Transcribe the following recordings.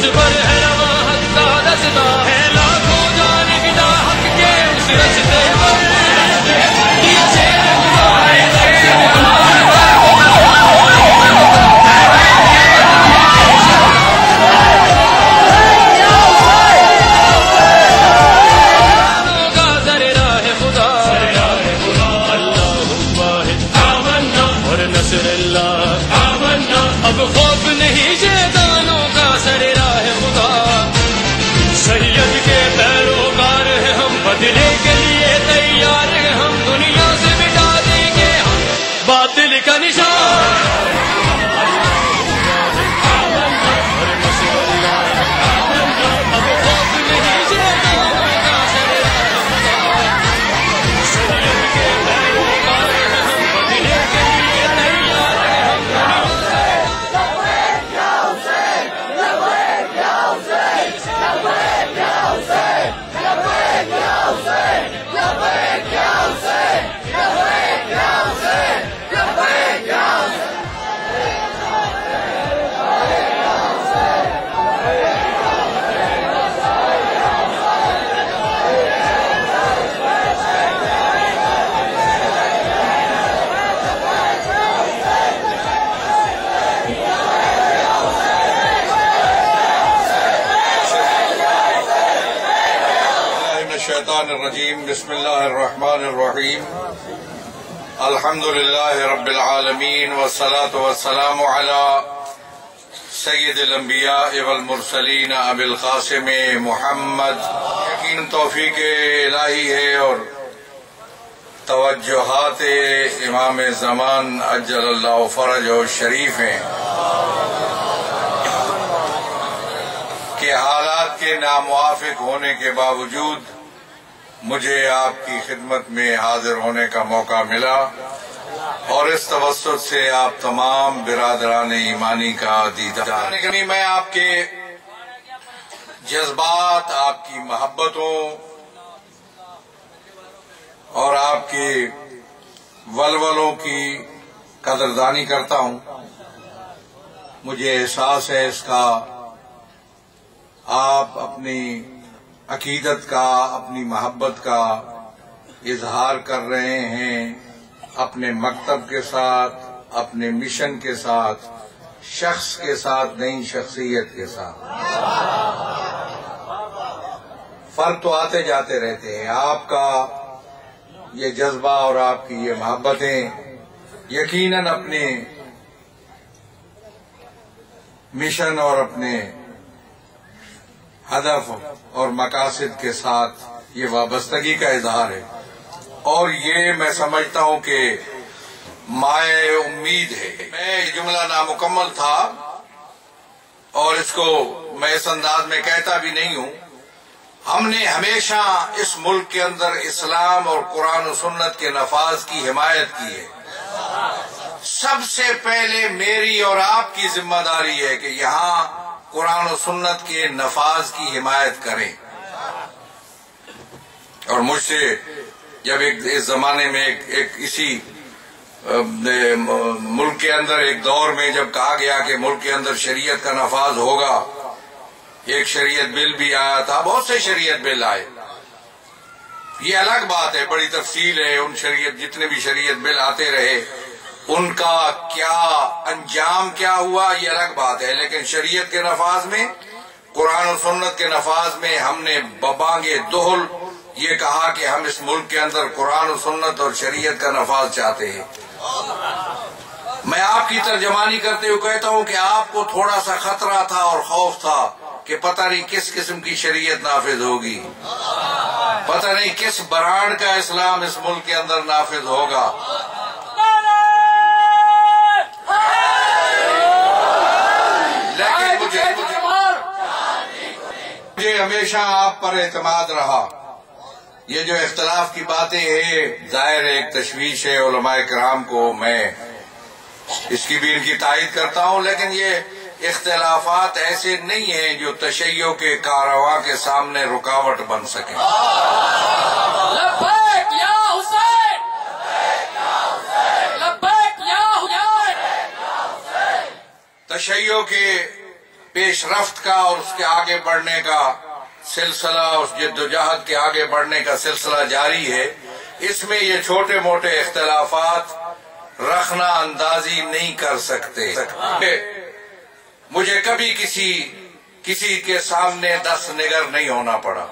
پر ہے رواں حق کا رستا ہے لاکھوں جان فدا حق کے اس رستے پر یہ شیر خدا ہے اب خوف نہیں شیطانوں کا سر راہ خدا سید کے پیروکار ہیں ہم بدلے کے لیے تیار ہیں ہم دنیا سے مٹا دیں گے ہم باطل کا نشان اب خوف نہیں شیطانوں کا سر راہ خدا سید کے پیروکار ہیں ہم بدلے کے لیے تیار ہیں ہم دنیا الشیطان الرجیم بسم اللہ الرحمن الرحیم الحمدللہ رب العالمین والصلاة والسلام علی سید الانبیاء والمرسلین ابی القاسم محمد یقین توفیق الہی ہے اور توجہات امام زمان عجل اللہ فرج و شریف ہیں کہ حالات کے ناموافق ہونے کے باوجود مجھے آپ کی خدمت میں حاضر ہونے کا موقع ملا اور اس توسط سے آپ تمام برادران ایمانی کا دیدار میں آپ کے جذبات، آپ کی محبتوں اور آپ کے ولولوں کی قدردانی کرتا ہوں. مجھے احساس ہے اس کا، آپ اپنی عقیدت کا، اپنی محبت کا اظہار کر رہے ہیں اپنے مکتب کے ساتھ، اپنے مشن کے ساتھ، شخص کے ساتھ، نئی شخصیت کے ساتھ. فرق تو آتے جاتے رہتے ہیں. آپ کا یہ جذبہ اور آپ کی یہ محبتیں یقیناً اپنے مشن اور اپنے ہدف اور مقاصد کے ساتھ یہ وابستگی کا اظہار ہے، اور یہ میں سمجھتا ہوں کہ مائع امید ہے. میں یہ جملہ نامکمل تھا اور اس کو میں اس انداز میں کہتا بھی نہیں ہوں. ہم نے ہمیشہ اس ملک کے اندر اسلام اور قرآن و سنت کے نفاذ کی حمایت کی ہے. سب سے پہلے میری اور آپ کی ذمہ داری ہے کہ یہاں قرآن و سنت کے نفاذ کی حمایت کریں. اور مجھ سے جب اس زمانے میں ایک اسی ملک کے اندر ایک دور میں جب کہا گیا کہ ملک کے اندر شریعت کا نفاذ ہوگا، ایک شریعت بل بھی آیا تھا، بہت سے شریعت بل آئے، یہ الگ بات ہے، بڑی تفصیل ہے. ان جتنے بھی شریعت بل آتے رہے ان کا کیا انجام کیا ہوا یہ الگ بات ہے، لیکن شریعت کے نفاذ میں، قرآن و سنت کے نفاذ میں ہم نے ببانگ دہل یہ کہا کہ ہم اس ملک کے اندر قرآن و سنت اور شریعت کا نفاذ چاہتے ہیں. میں آپ کی ترجمانی کرتے ہوئے کہتا ہوں کہ آپ کو تھوڑا سا خطرہ تھا اور خوف تھا کہ پتہ نہیں کس قسم کی شریعت نافذ ہوگی، پتہ نہیں کس برانڈ کا اسلام اس ملک کے اندر نافذ ہوگا. لیکن مجھے ہمیشہ آپ پر اعتماد رہا. یہ جو اختلاف کی باتیں ہیں ظاہر ایک تشویش ہے علماء کرام کو، میں اس کی بھی ان کی تائید کرتا ہوں، لیکن یہ اختلافات ایسے نہیں ہیں جو تشیع کے کاررواں کے سامنے رکاوٹ بن سکیں. لبیک یا حسین، لبیک یا حسین. تشیع کے پیش رفت کا اور اس کے آگے بڑھنے کا سلسلہ، اس جدوجہد کے آگے بڑھنے کا سلسلہ جاری ہے، اس میں یہ چھوٹے موٹے اختلافات رخنا اندازی نہیں کر سکتے۔ مجھے کبھی کسی کے سامنے دست نگر نہیں ہونا پڑا،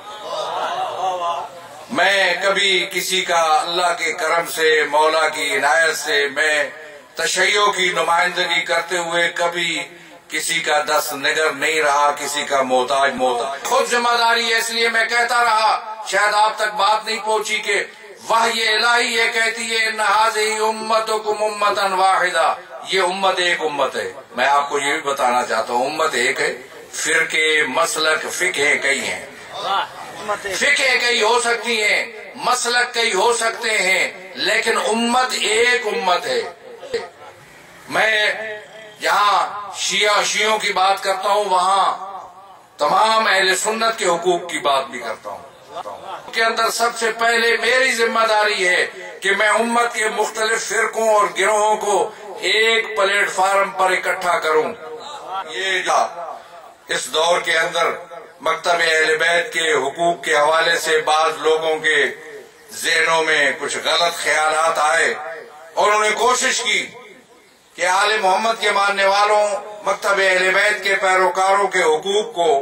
میں کبھی کسی کا اللہ کے کرم سے، مولا کی عنایت سے میں تشیع کی نمائندگی کرتے ہوئے کبھی کسی کا دست نگر نہیں رہا، کسی کا محتاج۔ خود ذمہ داری ہے، اس لیے میں کہتا رہا، شاید آپ تک بات نہیں پہنچی کہ وحی الہی یہ کہتی ہے ان ھذہ امتکم امۃ واحدہ، یہ امت ایک امت ہے۔ میں آپ کو یہ بھی بتانا چاہتا ہوں، امت ایک ہے، فرقے مسلک فقہ کئی ہیں، فقہ کئی ہو سکتی ہیں، مسلک کئی ہو سکتے ہیں، لیکن امت ایک امت ہے۔ میں جہاں شیعوں کی بات کرتا ہوں، وہاں تمام اہل سنت کے حقوق کی بات بھی کرتا ہوں۔ کے اندر سب سے پہلے میری ذمہ داری ہے کہ میں امت کے مختلف فرقوں اور گروہوں کو ایک پلیٹ فارم پر اکٹھا کروں۔ یہ اس دور کے اندر مکتب اہل بیت کے حقوق کے حوالے سے بعض لوگوں کے ذہنوں میں کچھ غلط خیالات آئے اور انہوں نے کوشش کی کہ آل محمد کے ماننے والوں، مکتب اہل بیت کے پیروکاروں کے حقوق کو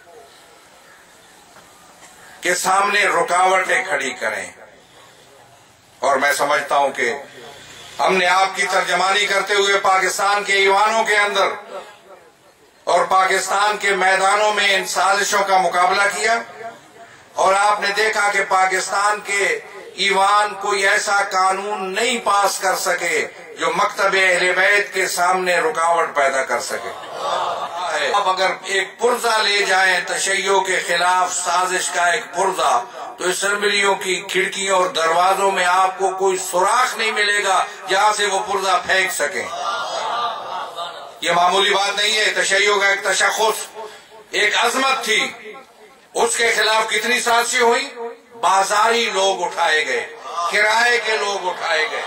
کے سامنے رکاوٹیں کھڑی کریں، اور میں سمجھتا ہوں کہ ہم نے آپ کی ترجمانی کرتے ہوئے پاکستان کے ایوانوں کے اندر اور پاکستان کے میدانوں میں ان سازشوں کا مقابلہ کیا، اور آپ نے دیکھا کہ پاکستان کے ایوان کوئی ایسا قانون نہیں پاس کر سکے جو مکتب اہل بیت کے سامنے رکاوٹ پیدا کر سکے۔ اب اگر ایک پرزہ لے جائیں تشیع کے خلاف سازش کا ایک پرزہ، تو اسمبلیوں کی کھڑکیوں اور دروازوں میں آپ کو کوئی سوراخ نہیں ملے گا جہاں سے وہ پرزہ پھینک سکیں۔ یہ معمولی بات نہیں ہے، تشیع کا ایک تشخص، ایک عظمت تھی، اس کے خلاف کتنی سازشیں ہوئی، بازاری لوگ اٹھائے گئے، کرائے کے لوگ اٹھائے گئے،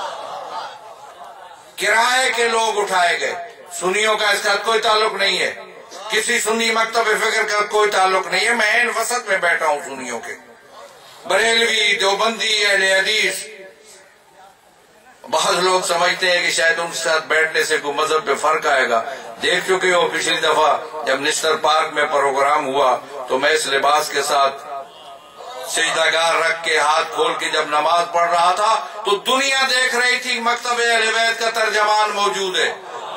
کرائے کے لوگ اٹھائے گئے۔ سنیوں کا اس کا کوئی تعلق نہیں ہے، کسی سنی مکتب فکر کا کوئی تعلق نہیں ہے، میں ان وسط میں بیٹھا ہوں سنیوں کے، بریلوی، دیوبندی، اہل حدیث۔ بعض لوگ سمجھتے ہیں کہ شاید ان کے ساتھ بیٹھنے سے کوئی مذہب پہ فرق آئے گا۔ دیکھ چکے ہو پچھلی دفعہ جب نشتر پارک میں پروگرام ہوا تو میں اس لباس کے ساتھ سجدہ رکھ کے ہاتھ کھول کے جب نماز پڑھ رہا تھا تو دنیا دیکھ رہی تھی مکتب اہل بیت کا ترجمان موجود ہے۔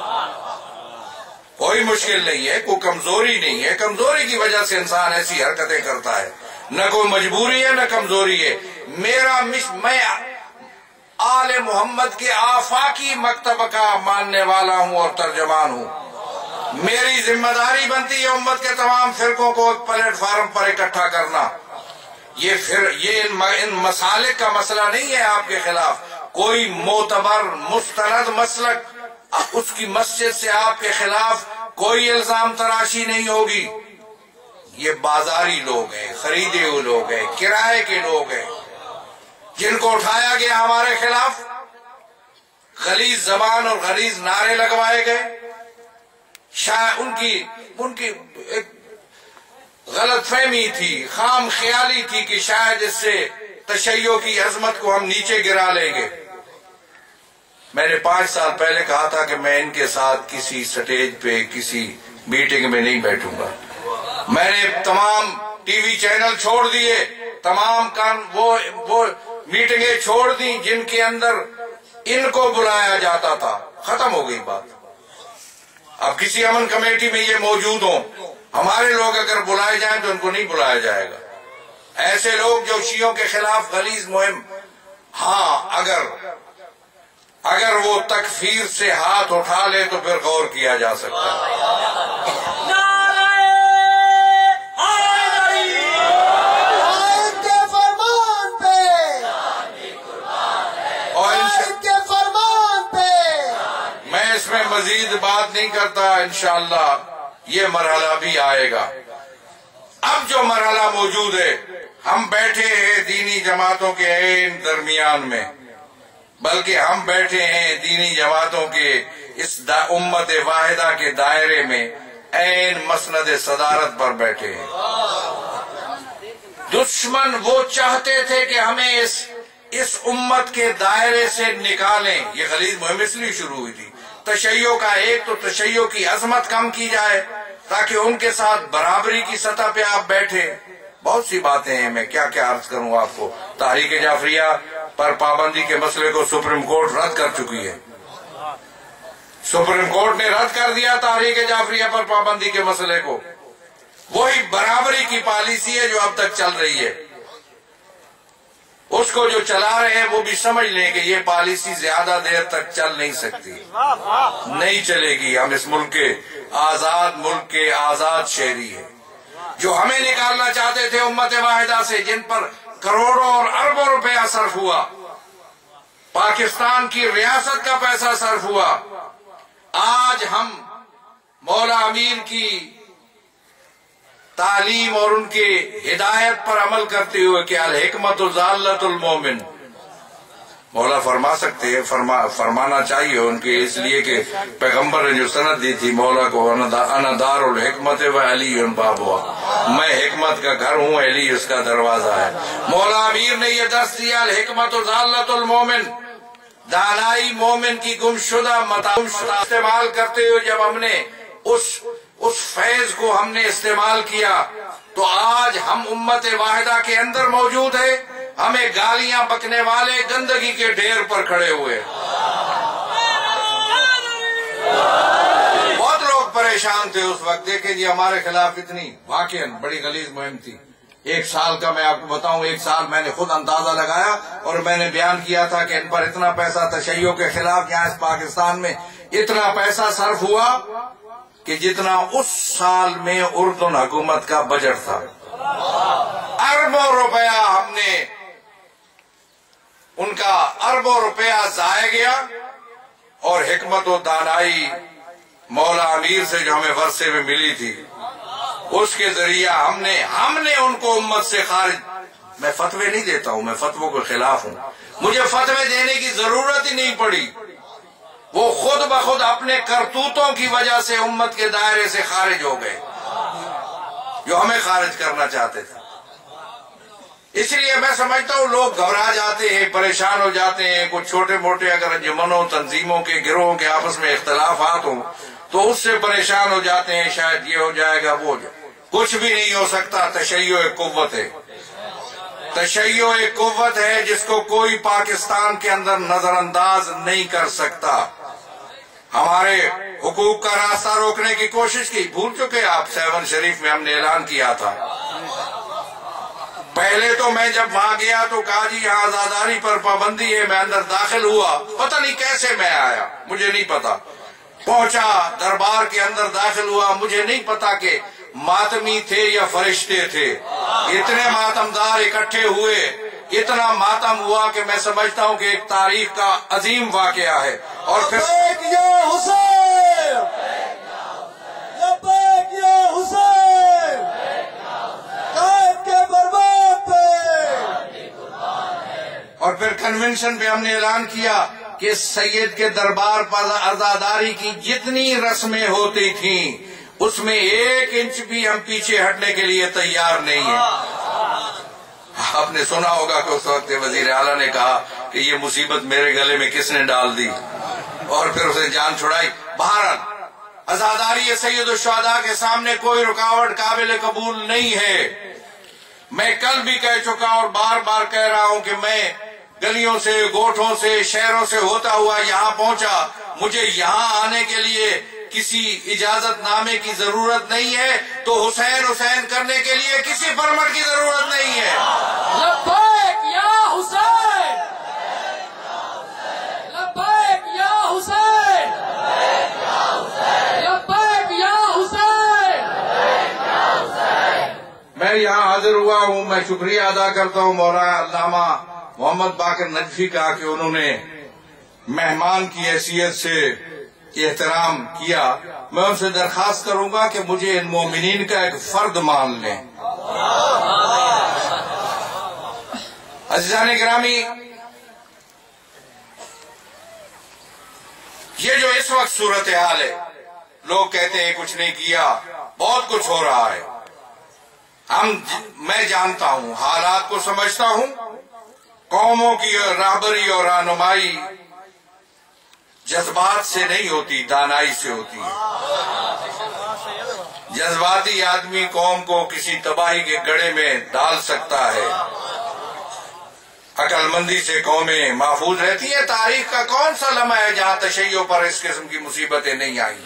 کوئی مشکل نہیں ہے، کوئی کمزوری نہیں ہے، کمزوری کی وجہ سے انسان ایسی حرکتیں کرتا ہے، نہ کوئی مجبوری ہے نہ کمزوری ہے۔ میں آل محمد کے آفاقی مکتب کا ماننے والا ہوں اور ترجمان ہوں۔ میری ذمہ داری بنتی ہے امت کے تمام فرقوں کو ایک پلیٹ فارم پر اکٹھا کرنا۔ یہ ان مسالک کا مسئلہ نہیں ہے آپ کے خلاف، کوئی معتبر مستند مسلک اس کی مسجد سے آپ کے خلاف کوئی الزام تراشی نہیں ہوگی۔ یہ بازاری لوگ ہیں، خریدے ہوئے لوگ ہیں، کرائے کے لوگ ہیں، جن کو اٹھایا گیا ہمارے خلاف، غلیظ زبان اور غلیظ نعرے لگوائے گئے۔ شاید ان کی ایک غلط فہمی تھی، خام خیالی تھی کہ شاید اس سے تشیع کی عظمت کو ہم نیچے گرا لیں گے۔ میں نے 5 سال پہلے کہا تھا کہ میں ان کے ساتھ کسی سٹیج پہ کسی میٹنگ میں نہیں بیٹھوں گا۔ میں نے تمام ٹی وی چینل چھوڑ دیے، تمام وہ میٹنگیں چھوڑ دی جن کے اندر ان کو بلایا جاتا تھا، ختم ہو گئی بات۔ اب کسی امن کمیٹی میں یہ موجود ہوں، ہمارے لوگ اگر بلائے جائیں تو ان کو نہیں بلایا جائے گا۔ ایسے لوگ جو شیعوں کے خلاف غلیظ مہم، ہاں اگر وہ تکفیر سے ہاتھ اٹھا لے تو پھر غور کیا جا سکتا ہے۔ اس میں مزید بات نہیں کرتا، انشاءاللہ یہ مرحلہ بھی آئے گا۔ اب جو مرحلہ موجود ہے، ہم بیٹھے ہیں دینی جماعتوں کے درمیان میں، بلکہ ہم بیٹھے ہیں دینی جماعتوں کے اس امت واحدہ کے دائرے میں، ऐन मसनद सदारत पर बैठे हैं। दुश्मन वो चाहते थे कि हमें इस उम्मत के दायरे से निकालें। ये गलीज मुहिम इसलिए शुरू हुई थी। तशय्यो का एक तो तशय्यो की अजमत कम की जाए ताकि उनके साथ बराबरी की सतह पे आप बैठे। बहुत सी बातें हैं, मैं क्या क्या अर्ज करूं आपको। तहरीक जाफरिया पर पाबंदी के मसले को सुप्रीम कोर्ट रद्द कर चुकी है। सुप्रीम कोर्ट ने रद्द कर दिया तहरीक जाफरिया पर पाबंदी के मसले को। वही बराबरी की पॉलिसी है जो अब तक चल रही है। उसको जो चला रहे हैं वो भी समझ लें कि ये पॉलिसी ज्यादा देर तक चल नहीं सकती, नहीं चलेगी। हम इस मुल्क के आजाद शहरी है। जो हमें निकालना चाहते थे उम्मत वाहिदा से, जिन पर करोड़ों और अरबों रुपया सर्फ हुआ, पाकिस्तान की रियासत का पैसा सर्फ हुआ, आज हम मौला अमीर की तालीम और उनके हिदायत पर अमल करते हुए कि अल हिकमतु ज़ाल्लतुल मोमिन, मौला फरमा सकते हैं, फरमाना चाहिए उनके, इसलिए कि पैगंबर ने जो सनद दी थी मौला को, अना दारुल हिकमत व अली बाबुआ, मैं हिकमत का घर हूँ, अली उसका दरवाजा है। मौला अमीर ने यह दर्स दिया अल हिकमतु ज़ाल्लतुल मोमिन, दानाई मोमिन की गुमशुदा मता इस्तेमाल करते हुए जब हमने उस फैज को हमने इस्तेमाल किया तो आज हम उम्मत वाहिदा के अंदर मौजूद है। हमें गालियां बकने वाले गंदगी के ढेर पर खड़े हुए। बहुत लोग परेशान थे उस वक्त। देखे जी हमारे खिलाफ इतनी वाकई बड़ी गलीज मुहिम थी। एक साल का मैं आपको बताऊं, एक साल मैंने खुद अंदाजा लगाया और मैंने बयान किया था कि इन पर इतना पैसा तशय्यो के खिलाफ यहाँ इस पाकिस्तान में इतना पैसा सर्फ हुआ कि जितना उस साल में उर्दून हुकूमत का बजट था। अरबों रुपया हमने उनका अरबों रुपया जाया गया। और हिकमत और दानाई मौला अमीर से जो हमें वर्षे में मिली थी उसके जरिया हमने उनको उम्मत से खारिज। मैं फतवे नहीं देता हूं, मैं फतवों के खिलाफ हूं, मुझे फतवे देने की जरूरत ही नहीं पड़ी। वो खुद ब खुद अपने करतूतों की वजह से उम्मत के दायरे से खारिज हो गए जो हमें खारिज करना चाहते थे। इसलिए मैं समझता हूं लोग घबरा जाते हैं, परेशान हो जाते हैं। कुछ छोटे मोटे अगर अंजुमनों तंजीमों के गिरोहों के आपस में इख्तलाफात हों तो उससे परेशान हो जाते हैं, शायद ये हो जाएगा वो कुछ भी नहीं हो सकता। तशय्यो एक कुव्वत है, तशय्यो एक कुव्वत है जिसको कोई पाकिस्तान के अंदर नजरअंदाज नहीं कर सकता। हमारे हुकूक का रास्ता रोकने की कोशिश की, भूल चुके आप, 7 शरीफ में हमने ऐलान किया था। पहले तो मैं जब वहां गया तो कहा जी यहाँ आजादारी पर पाबंदी है। मैं अंदर दाखिल हुआ, पता नहीं कैसे मैं आया, मुझे नहीं पता। पहुंचा दरबार के अंदर दाखिल हुआ, मुझे नहीं पता कि मातमी थे या फरिश्ते थे। इतने मातमदार इकट्ठे हुए, इतना मातम हुआ कि मैं समझता हूं कि एक तारीख का अजीम वाकया है। और फिर और फिर कन्वेंशन पे हमने ऐलान किया कि सैयद के दरबार पर आजादारी की जितनी रस्में होती थीं उसमें 1 इंच भी हम पीछे हटने के लिए तैयार नहीं है। आपने सुना होगा कि उस वक्त वजीर आला ने कहा कि ये मुसीबत मेरे गले में किसने डाल दी, और फिर उसे जान छुड़ाई। भारत आजादारी सैयद शुहदा के सामने कोई रुकावट काबिल कबूल नहीं है। मैं कल भी कह चुका और बार बार कह रहा हूं कि मैं गलियों से, गोठों से, शहरों से होता हुआ यहाँ पहुंचा। मुझे यहाँ आने के लिए किसी इजाजत नामे की जरूरत नहीं है, तो हुसैन हुसैन करने के लिए किसी परमट की जरूरत नहीं है। लब्बैक या हुसैन, लब्बैक या हुसैन, लब्बैक या हुसैन। मैं यहाँ हाजिर हुआ हूँ, मैं शुक्रिया अदा करता हूँ मौलाना अल्लामा मोहम्मद बाकर नजफी का कि उन्होंने मेहमान की हैसियत से एहतराम किया। मैं उनसे दरखास्त करूंगा कि मुझे इन मोमिनीन का एक फर्द मान लें। अज़ीज़ान गिरामी, ये जो इस वक्त सूरत हाल है, لوگ کہتے ہیں کچھ نہیں کیا، بہت کچھ ہو رہا ہے۔ میں جانتا ہوں، حالات کو سمجھتا ہوں۔ قوموں کی رہبری اور رہنمائی جذبات سے نہیں ہوتی، دانائی سے ہوتی ہے۔ جذباتی آدمی قوم کو کسی تباہی کے گڑھے میں ڈال سکتا ہے، عقل مندی سے قومیں محفوظ رہتی ہیں۔ تاریخ کا کون سا لمحہ ہے جہاں تشیع پر اس قسم کی مصیبتیں نہیں آئی؟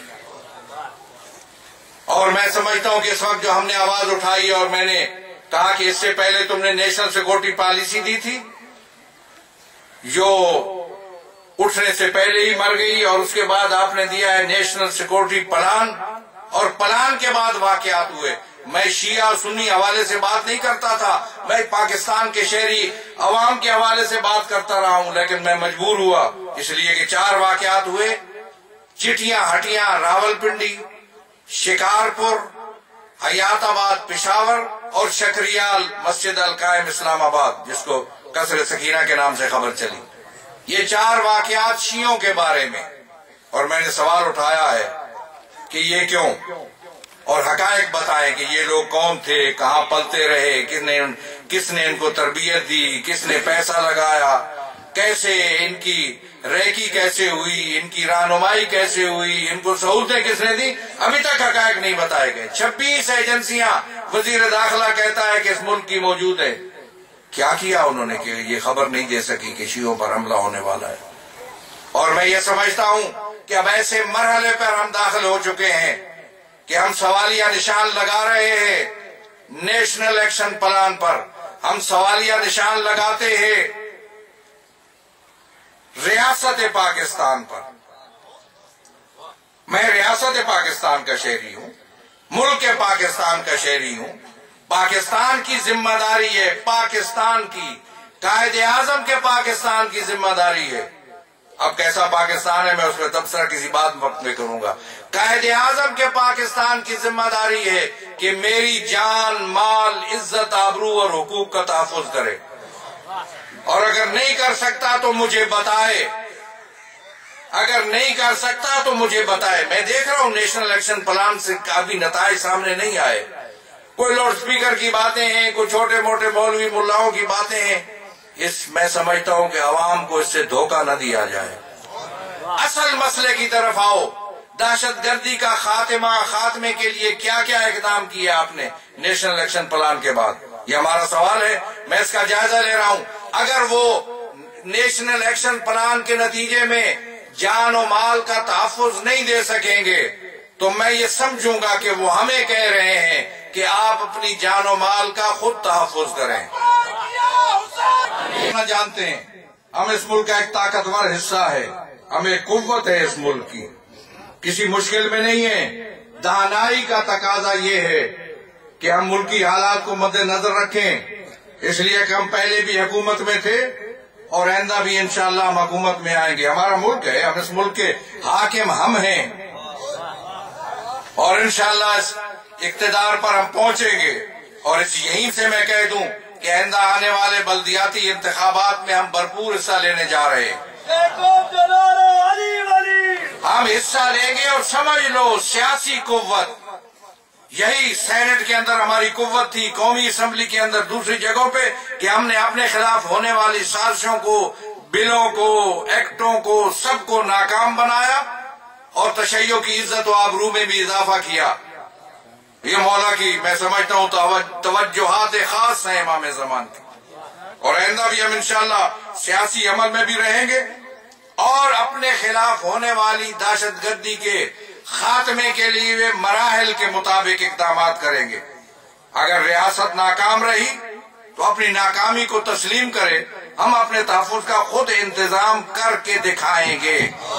اور میں سمجھتا ہوں کہ اس وقت جو ہم نے آواز اٹھائی اور میں نے کہا کہ اس سے پہلے تم نے نیشنل سیکورٹی پالیسی دی تھی جو اٹھنے سے پہلے ہی مر گئی، اور اس کے بعد آپ نے دیا ہے نیشنل سیکورٹی پلان، اور پلان کے بعد واقعات ہوئے۔ میں شیعہ سنی حوالے سے بات نہیں کرتا تھا، میں پاکستان کے شہری عوام کے حوالے سے بات کرتا رہا ہوں، لیکن میں مجبور ہوا اس لیے کہ 4 واقعات ہوئے: چٹیاں ہٹیاں راولپنڈی، شکارپور، حیات آباد پشاور، اور شکریال مسجد القائم اسلام آباد جس کو قصر سکینہ کے نام سے خبر چلی۔ یہ 4 واقعات شیعوں کے بارے میں، اور میں نے سوال اٹھایا ہے کہ یہ کیوں، اور حقائق بتائیں کہ یہ لوگ کون تھے، کہاں پلتے رہے، کس نے ان کو تربیت دی، کس نے پیسہ لگایا، کیسے ان کی ریکی کیسے ہوئی، ان کی رہنمائی کیسے ہوئی، ان کو سہولتیں کس نے دی، ابھی تک حقائق نہیں بتائے گئے۔ 26 ایجنسیاں وزیر داخلہ کہتا ہے کہ اس ملک کی موجود ہے۔ کیا کیا انہوں نے کہ یہ خبر نہیں دے سکی کہ شیعوں پر حملہ ہونے والا ہے؟ اور میں یہ سمجھتا ہوں کہ اب ایسے مرحلے پر ہم داخل ہو چکے ہیں کہ ہم سوالیہ نشان لگا رہے ہیں نیشنل ایکشن پلان پر، ہم سوالیہ نشان لگاتے ہیں ریاست پاکستان پر۔ میں ریاست پاکستان کا شہری ہوں، ملک پاکستان کا شہری ہوں۔ پاکستان کی ذمہ داری ہے، پاکستان کی، قائد اعظم کے پاکستان کی ذمہ داری ہے۔ اب کیسا پاکستان ہے میں اس پہ تبصرہ کسی بات وقت میں کروں گا۔ قائد اعظم کے پاکستان کی ذمہ داری ہے کہ میری جان، مال، عزت، آبرو اور حقوق کا تحفظ کرے، اور اگر نہیں کر سکتا تو مجھے بتائے، اگر نہیں کر سکتا تو مجھے بتائے۔ میں دیکھ رہا ہوں نیشنل ایکشن پلان سے کافی نتائج سامنے نہیں آئے، کوئی لاؤڈ سپیکر کی باتیں ہیں، کوئی چھوٹے موٹے مولوی ملاؤں کی باتیں ہیں۔ میں سمجھتا ہوں کہ عوام کو اس سے دھوکہ نہ دیا جائے، اصل مسئلے کی طرف آؤ۔ دہشت گردی کا خاتمے کے لیے کیا کیا اقدام کیے آپ نے نیشنل ایکشن پلان کے بعد؟ یہ ہمارا سوال ہے، میں اس کا جائزہ لے رہا ہوں۔ اگر وہ نیشنل ایکشن پلان کے نتیجے میں جان و مال کا تحفظ نہیں دے سکیں گے تو میں یہ سمجھوں گا کہ وہ ہمیں کہہ رہے ہیں کہ آپ اپنی جان و مال کا خود تحفظ کریں۔ جانتے ہیں ہم اس ملک کا ایک طاقتور حصہ ہے، ہمیں قوت ہے اس ملک کی، کسی مشکل میں نہیں ہے۔ دانائی کا تقاضا یہ ہے کہ ہم ملکی حالات کو مد نظر رکھیں، اس لیے کہ ہم پہلے بھی حکومت میں تھے اور آئندہ بھی انشاءاللہ ہم حکومت میں آئیں گے۔ ہمارا ملک ہے، ہم اس ملک کے حاکم ہم ہیں، اور انشاءاللہ اس اقتدار پر ہم پہنچیں گے۔ اور یہیں سے میں کہہ دوں کہ آئندہ آنے والے بلدیاتی انتخابات میں ہم بھرپور حصہ لینے جا رہے ہیں۔ ہم حصہ لیں گے، اور سمجھ لو سیاسی قوت، یہی سینٹ کے اندر ہماری قوت تھی، قومی اسمبلی کے اندر، دوسری جگہوں پہ، کہ ہم نے اپنے خلاف ہونے والی سازشوں کو، بلوں کو، ایکٹوں کو، سب کو ناکام بنایا، اور تشیع کی عزت و آبرو میں بھی اضافہ کیا۔ یہ مولا کی میں سمجھتا ہوں توجہات خاص ہیں امام زمان کی، اور آئندہ بھی ہم انشاءاللہ سیاسی عمل میں بھی رہیں گے، اور اپنے خلاف ہونے والی دہشت گردی کے خاتمے کے لیے مراحل کے مطابق اقدامات کریں گے۔ اگر ریاست ناکام رہی تو اپنی ناکامی کو تسلیم کرے، ہم اپنے تحفظ کا خود انتظام کر کے دکھائیں گے۔